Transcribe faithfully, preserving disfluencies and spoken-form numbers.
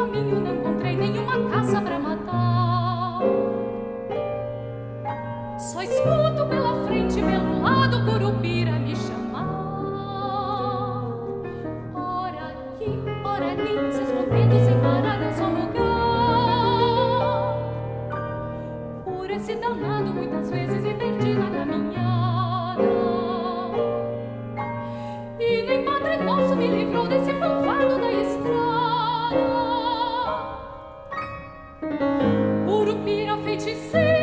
caminho não encontrei nenhuma caça pra matar. Só escuto pela frente, pelo lado, Curupira me chamar. Ora aqui, ora ali, se escondendo sem parar num só lugar. Por esse danado muitas vezes me perdi na caminhada. E nem Padre Nosso me livrou desse malvado da estrada. Curupira feiticeira,